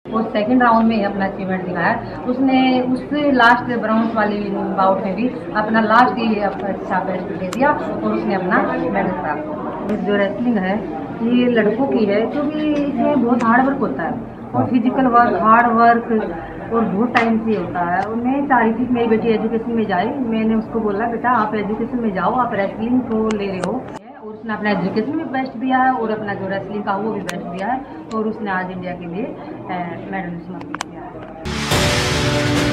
वो second round में अपना अचीवमेंट दिखाया उसने। उस लास्ट ब्राउन्स वाली बाउट में भी अपना लास्ट ही अच्छा बेस्ट दे दिया और उसने अपना मेडल प्राप्त। जो रेसलिंग है ये लड़कों की है क्योंकि इसमें बहुत हार्ड वर्क होता है और फिजिकल वर्क, हार्ड वर्क और बहुत टाइम से होता है। और मैं चाह रही थी कि मेरी बेटी एजुकेशन में जाए। मैंने उसको बोला बेटा आप एजुकेशन में जाओ, आप रेसलिंग को ले रहे हो। और उसने अपना एजुकेशन में बेस्ट दिया है और अपना जो रेसलिंग का वो भी बेस्ट दिया है और उसने आज इंडिया के लिए मेडल समर्पित किया है।